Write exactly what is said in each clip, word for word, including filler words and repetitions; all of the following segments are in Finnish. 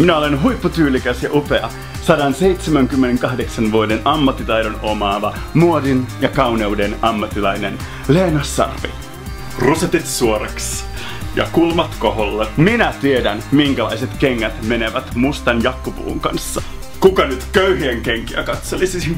Minä olen huipputyylikäs ja upea, sata seitsemänkymmentäkahdeksan vuoden ammattitaidon omaava, muodin ja kauneuden ammattilainen Leena Sarvi. Rosetit suoraksi ja kulmat koholle. Minä tiedän, minkälaiset kengät menevät mustan jakkupuun kanssa. Kuka nyt köyhien kenkiä katselisi?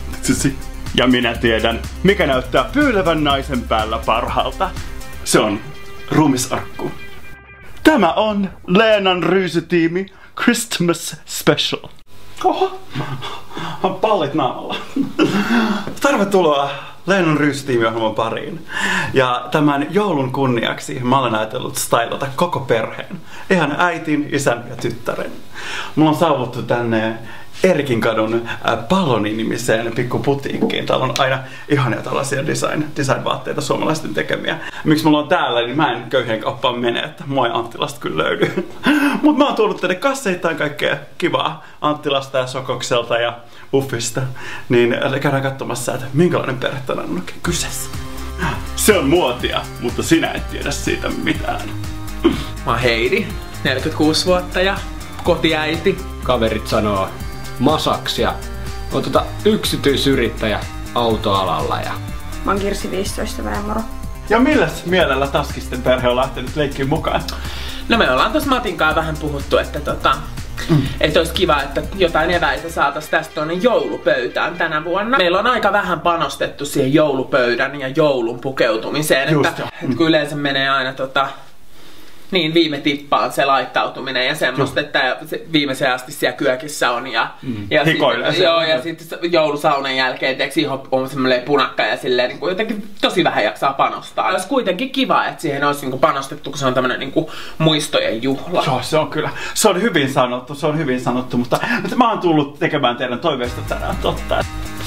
Ja minä tiedän, mikä näyttää pyylevän naisen päällä parhaalta. Se on ruumisarkku. Tämä on Leenan ryysytiimi Christmas Special. Oho, on pallit naamalla. Tervetuloa Leenan ryysytiimiohjelman pariin. Ja tämän joulun kunniaksi mä olen ajatellut stylata koko perheen. Ihan äitin, isän ja tyttären. Mulla on saavuttu tänne Erikinkadun Palloni-nimiseen pikkuputiikkiin. Täällä on aina ihania tällaisia design, design-vaatteita suomalaisten tekemiä. Miksi mulla on täällä, niin mä en köyhien kauppaan mene, että mua ei Anttilasta kyllä löydy. Mut mä oon tuonut tänne kasseittain kaikkea kivaa Anttilasta ja Sokokselta ja Uffista. Niin käydään katsomassa, että minkälainen perhe tänään on oikein kyseessä. Se on muotia, mutta sinä et tiedä siitä mitään. Mä oon Heidi, neljäkymmentäkuusi vuotta ja kotiäiti. Kaverit sanoo masaksia. On tota yksityisyrittäjä autoalalla ja... Mä oon Kirsi, viisitoista, vähän moro. Ja milläs mielellä Taskisten perhe on lähtenyt leikkiin mukaan? No me ollaan tossa Matin kanssa vähän puhuttu, että tota... Mm. Että olisi kiva, että jotain eväitä saataisiin tästä tuonne joulupöytään tänä vuonna. Meillä on aika vähän panostettu siihen joulupöydän ja joulun pukeutumiseen. Just että, jo. että kun yleensä menee aina tota... Niin, viime tippaan se laittautuminen ja semmoista, että se viimeiseen asti siellä kyökissä on ja... Mm. ja hikoilee sit, joo, ja sitten joulusaunan jälkeen teeksi on semmoinen punakka ja silleen niin kuin jotenkin tosi vähän jaksaa panostaa. Olisi kuitenkin kiva, että siihen olisi niin kuin panostettu, kun se on tämmöinen niin kuin muistojen juhla. Joo, se on kyllä. Se on hyvin sanottu, se on hyvin sanottu, mutta, mutta mä oon tullut tekemään teidän toiveista tänään totta.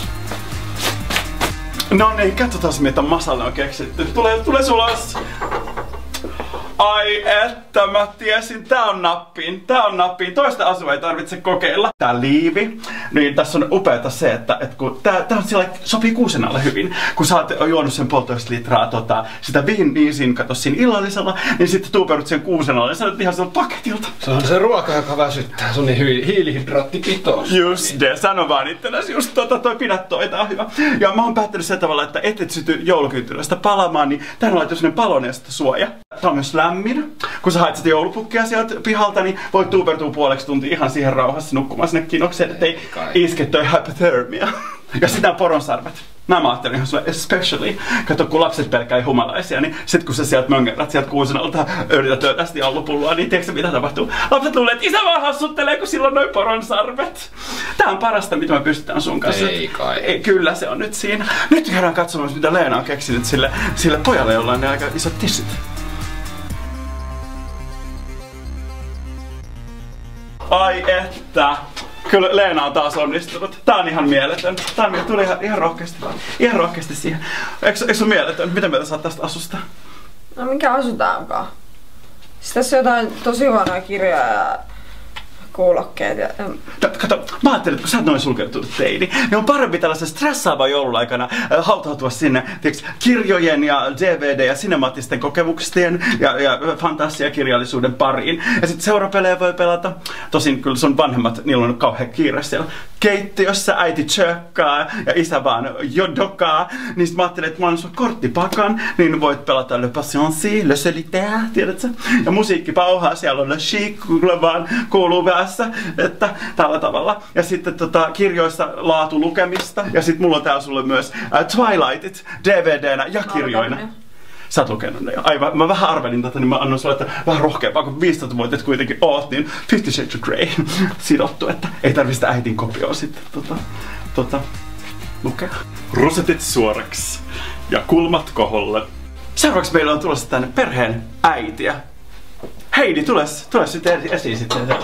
No niin, katsotaan mitä masalle on keksitty. Tule, tule sulos! Ai että mä tiesin, tää on nappiin, tää on nappiin. Toista asua ei tarvitse kokeilla. Tää liivi, niin tässä on upeata se, että, että kun tää, tää on sillä, sopii kuusen alle hyvin. Kun sä oot juonut sen puolitoista litraa tota, sitä viiniin, kato siinä illallisella, niin sitten tuuperut sen kuusen alle ja sä oot ihan sieltä paketilta. Se on se ruoka, joka väsyttää. Se on niin hiilihydraattipitoisuus. Just de, sano vaan itselläsi just tota, toi pidä toi, tää on hyvä. Ja mä oon päättänyt sen tavalla, että et et syty joulukynttilästä palamaan, niin tähän on laittu sellainen paloneesta suoja. Tää on myös lämmin. Kun sä haet sitä joulupukkia sieltä pihalta, niin voit tuupertua puoleksi tuntia ihan siihen rauhassa nukkumaan sinne kinokseen, ettei iske toi hypothermia. Ja sitten nämä poronsarvet. Nämä ajattelin ihan sulle especially. Kato, kun lapset pelkää humalaisia, niin sit kun sä sieltä möngerät sieltä kuusen alta yrität tästä jallupulloa, niin tiedätkö mitä tapahtuu? Lapset luulee, että isä vaan hassuttelee, kun sillä on noin poronsarvet. Tää on parasta, mitä me pystytään sun kanssa. Ei kai. Ei, kyllä se on nyt siinä. Nyt käydään katsomaan, mitä Leena on keksinyt sille, sille pojalle, jolla on ne aika isot tissit. Ai että! Kyllä Leena on taas onnistunut. Tää on ihan mieletön. Tää on, tuli ihan, ihan rohkeasti. Ihan rohkeasti siihen. Eikö, eikö se mieletön? Mitä mieltä saat tästä asusta? No mikä asutaankaan? Siis tässä on jotain tosi huonoja kirjoja ja kuulokkeet ja... Kato, mä ajattelin, että kun sä oot noin sulkeutunut teini, niin on parempi tällaisen stressaavan joulun aikana hautautua sinne tiiäks, kirjojen ja D V D ja sinemaattisten kokemuksien ja, ja fantasiakirjallisuuden pariin. Ja sit seurapelejä voi pelata. Tosin kyllä sun vanhemmat, niillä on kauhean kiire siellä keittiössä, äiti tjökkaa ja isä vaan jodokaa. Niin sit mä ajattelin, että mä annan sulle korttipakan, niin voit pelata Le Patience, Le Solitaire, tiedätkö? Ja musiikki pauhaa, siellä on Le Chic, kyllä vaan kuuluu vähän. Että tällä tavalla. Ja sitten tota, kirjoissa laatu lukemista. Ja sitten mulla on täällä sulle myös äh, Twilightit D V D-nä ja kirjoina. Sä oot lukenut ne jo. Aivan, mä vähän arvelin tätä, niin mä annan sulle, että vähän rohkeampaa, kun viisitoista-vuotiaat kuitenkin oot, niin Fifty Shades of Grey sidottu, että ei tarvitse sitä äitin kopioa sitten tota, tota, lukea. Rosetit suoraksi ja kulmat koholle. Seuraavaksi meillä on tulossa tänne perheen äitiä. Heidi, tule, tule sitten esiin sitten.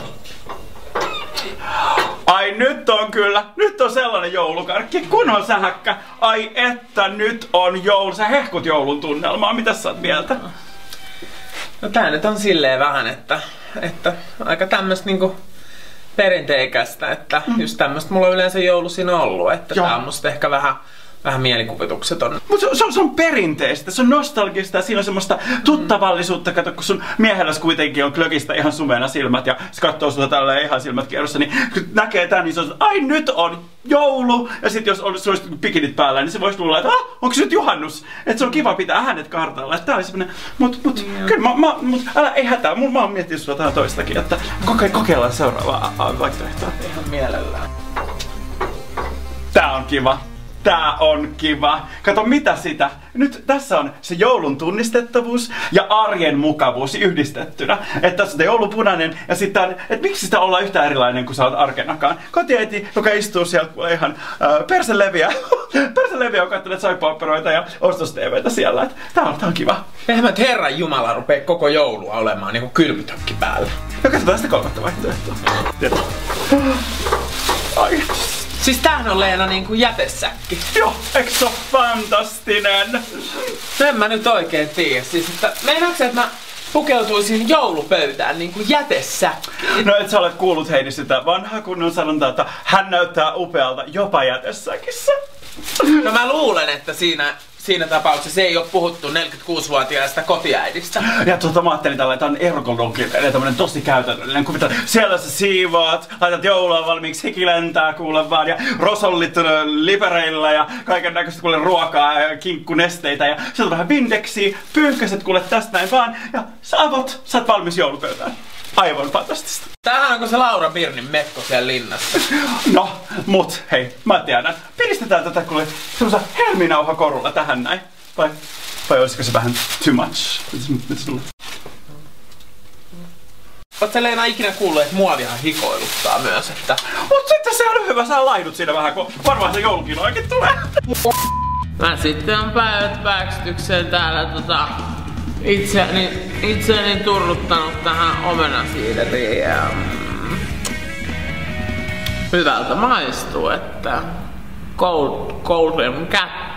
Ai nyt on kyllä, nyt on sellainen joulukarkki, kun on sähäkkä. Ai että nyt on joulu, sä hehkut joulun tunnelmaa, mitä sä oot mieltä? No tää nyt on silleen vähän, että, että aika tämmöstä niinku perinteikästä, että mm. just tämmöstä mulla on yleensä joulusin ollut, että Joo. tää on musta ehkä vähän vähän mielikuvitukseton. Mutta se, se, on, se on perinteistä, se on nostalgista ja siinä on semmoista tuttavallisuutta. Kato, kun sun miehelläs kuitenkin on klökistä ihan sumeena silmät ja se katsoo sulta tälleen ihan silmät kierrossa, niin kun näkee tän, niin se on, ai nyt on joulu! Ja sit jos olisi, olisi pikinit päällä, niin se voisi luulla, että ah, onko se nyt juhannus? Että se on kiva pitää hänet kartalla. Että tää oli semmonen, mut, mut, mm. kyllä mä, mä, mut älä, ei hätää, mä, mä oon miettinyt sulla tähän toistakin, että koke, kokeillaan seuraavaa vaihtoehtoa. Ihan mielellään. Tää on kiva. Tää on kiva. Kato mitä sitä. Nyt tässä on se joulun tunnistettavuus ja arjen mukavuus yhdistettynä. Että tässä on joulupunainen ja sitten, että miksi sitä ollaan yhtä erilainen kuin sä oot arkenakaan. Kotiäiti, joka istuu siellä kuule ihan äh, perseleviä. perseleviä on kattelee saippuoperoita ja ostos-tvtä siellä. Et tää on, tää on kiva. Eihän mä Herran Jumala rupee koko joulua olemaan niinku kylpytökki päällä. No katsotaan sitä kolmatta vaihtoehtoa. Tiedät. Ai. Siis tämähän on Leena niinku jätesäkki. Joo, eikö se oo fantastinen? No en mä nyt oikein tiedä. Siis että meinaatko että mä pukeutuisin joulupöytään niinku jätesäkkiin? No et sä olet kuullut Heidi sitä vanhaa kunnon sanontaa, että hän näyttää upealta jopa jätesäkissä. No mä luulen, että siinä Siinä tapauksessa ei ole puhuttu neljäkymmentäkuusivuotiaasta kotiäidistä. Ja tuota mä ajattelin tällä, että on ergonominen, tämmönen tosi käytännöllinen kuvita. Siellä sä siivoat, laitat joulua valmiiksi, hiki lentää kuule vaan ja rosollit lipereillä ja kaiken näköistä kuule ruokaa ja kinkkunesteitä ja sieltä on vähän vindeksiä, pyyhkäset kuule tästä näin vaan ja sä avot, sä oot valmis joulupöytään. Aivan fantastista. Tämähän onko se Laura Birnin mekko siellä linnassa? No, mut hei, mä tiedän. Piristetään tätä kuule semmosa helminauha korulla tähän näin. Vai, vai olisiko se vähän too much? Oot sä Leena ikinä kuullut, että muovihan hikoiluttaa myös, että... Mut sitten se on hyvä, sä laidut siinä vähän, kun varmaan se joulukiloakin tulee. Mä sitten on päivät pääksytykseen täällä tota... Itseäni, itseäni turruttanut tähän omenasiideriin ja... Hyvältä maistuu, että... Cold, golden cat